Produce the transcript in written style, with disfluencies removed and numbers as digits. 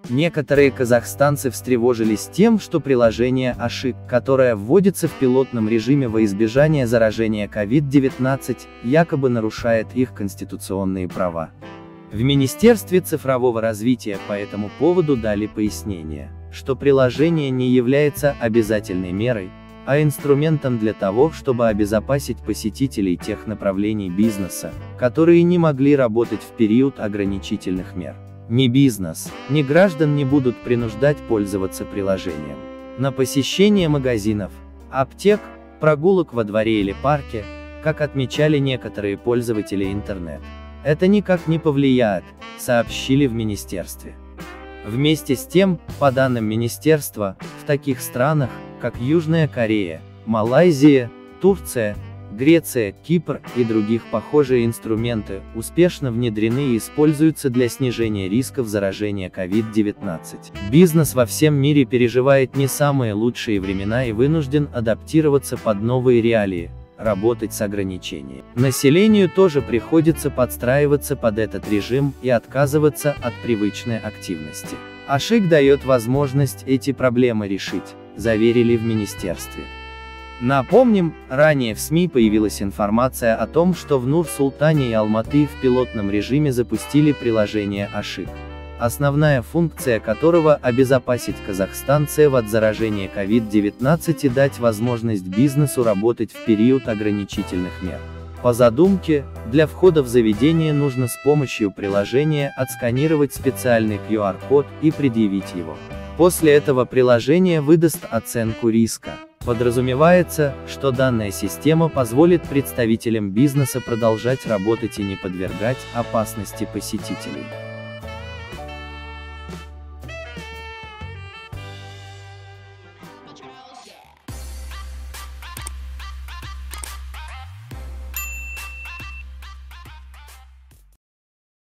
Некоторые казахстанцы встревожились тем, что приложение Ашик, которое вводится в пилотном режиме во избежание заражения COVID-19, якобы нарушает их конституционные права. В Министерстве цифрового развития по этому поводу дали пояснение, что приложение не является обязательной мерой, а инструментом для того, чтобы обезопасить посетителей тех направлений бизнеса, которые не могли работать в период ограничительных мер. Ни бизнес, ни граждан не будут принуждать пользоваться приложением на посещение магазинов, аптек, прогулок во дворе или парке, как отмечали некоторые пользователи интернета. Это никак не повлияет, сообщили в министерстве. Вместе с тем, по данным министерства, в таких странах, как Южная Корея, Малайзия, Турция, Греция, Кипр и других похожие инструменты успешно внедрены и используются для снижения рисков заражения COVID-19. Бизнес во всем мире переживает не самые лучшие времена и вынужден адаптироваться под новые реалии, работать с ограничениями. Населению тоже приходится подстраиваться под этот режим и отказываться от привычной активности. Ашик дает возможность эти проблемы решить, заверили в министерстве. Напомним, ранее в СМИ появилась информация о том, что в Нур-Султане и Алматы в пилотном режиме запустили приложение Ашик, основная функция которого – обезопасить казахстанцев от заражения COVID-19 и дать возможность бизнесу работать в период ограничительных мер. По задумке, для входа в заведение нужно с помощью приложения отсканировать специальный QR-код и предъявить его. После этого приложение выдаст оценку риска. Подразумевается, что данная система позволит представителям бизнеса продолжать работать и не подвергать опасности посетителей.